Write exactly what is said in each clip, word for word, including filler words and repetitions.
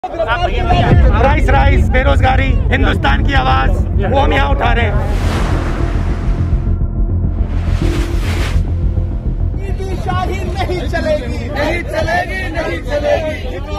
Price rice, बेरोजगारी, हिंदुस्तान की आवाज वो हम यहाँ उठा रहे हैं। शाही नहीं चलेगी, नहीं चलेगी, नहीं चलेगी,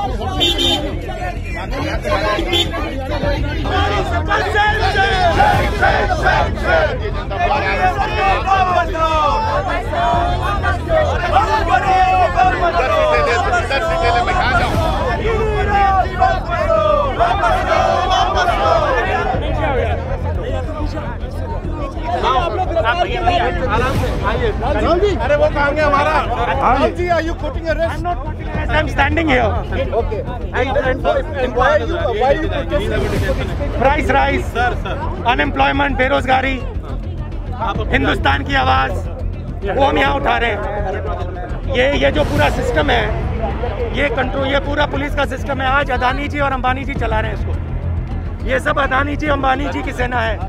अरे वो कहाँ गया हमारा? Rahul ji, are you putting a risk? I'm not putting a risk. I'm standing here. Okay. And, and, and why are you why are you protesting? Price rise, unemployment, बेरोजगारी, हिंदुस्तान की आवाज वो हम यहाँ उठा रहे हैं। ये ये जो पूरा सिस्टम है, ये कंट्रोल, ये पूरा पुलिस का सिस्टम है। आज अदानी जी और अंबानी जी चला रहे हैं इसको। ये सब अदानी जी अंबानी जी की सेना है।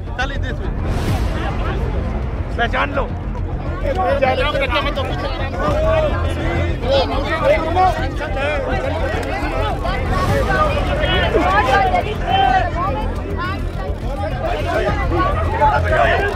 पहचान लो। What